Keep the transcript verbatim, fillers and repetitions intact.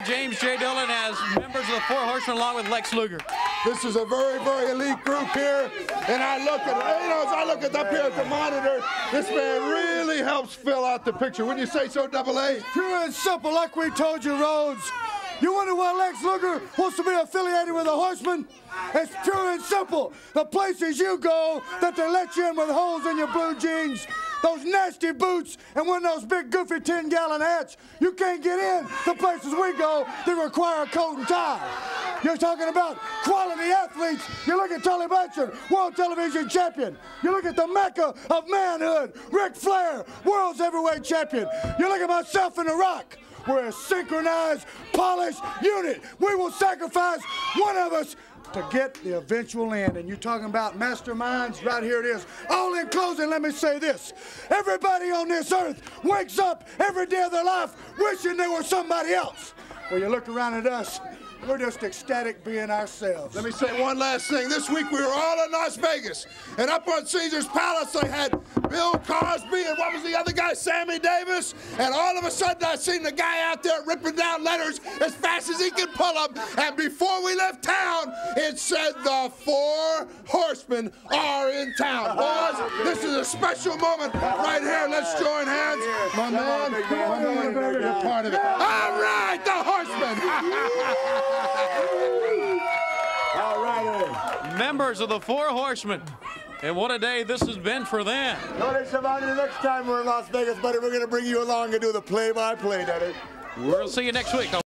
James J. Dillon as members of the Four Horsemen along with Lex Luger. This is a very, very elite group here, and I look at, you know, as I look at up here at the monitor, this man really helps fill out the picture. Wouldn't you say so, Double A? Pure and simple, like we told you, Rhodes. You wonder why Lex Luger wants to be affiliated with the Horsemen? It's pure and simple. The places you go that they let you in with holes in your blue jeans, those nasty boots, and one of those big goofy ten gallon hats, you can't get in. The places we go, they require a coat and tie. You're talking about quality athletes. You look at Tully Blanchard, world television champion. You look at the mecca of manhood, Ric Flair, world's heavyweight champion. You look at myself in The Rock. We're a synchronized, polished unit. We will sacrifice one of us to get the eventual end. And you're talking about masterminds, right here it is. All in closing, let me say this. Everybody on this earth wakes up every day of their life wishing they were somebody else. Well, you look around at us, we're just ecstatic being ourselves. Let me say one last thing. This week we were all in Las Vegas, and up on Caesar's Palace they had Bill Cosby and what was the other guy, Sammy Davis, and all of a sudden I seen the guy out there ripping down letters as fast as he could pull them, and before we left town, it said the Four Horsemen are in town. Boys, this is a special moment right here. Let's join hands. My man, my man, you're part of it. All right, the Horsemen. All right. Members of the Four Horsemen. And what a day this has been for them. Tony Schiavone, the next time we're in Las Vegas, buddy, we're going to bring you along and do the play-by-play, Daddy. We'll see you next week.